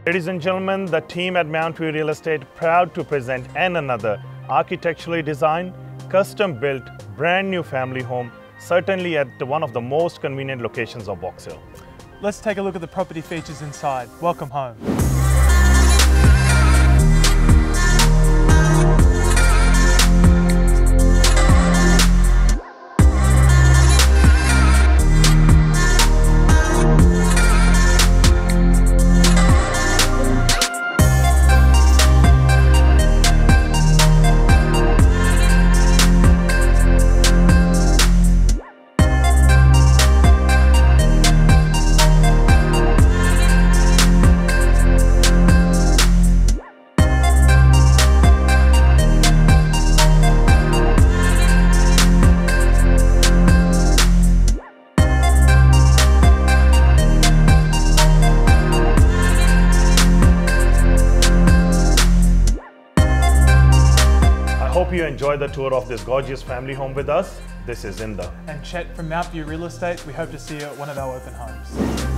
Ladies and gentlemen, the team at Mount View Real Estate proud to present another architecturally designed, custom-built, brand new family home, certainly at one of the most convenient locations of Box Hill. Let's take a look at the property features inside. Welcome home. Hope you enjoy the tour of this gorgeous family home with us. This is Inda. And Chet from Mount View Real Estate. We hope to see you at one of our open homes.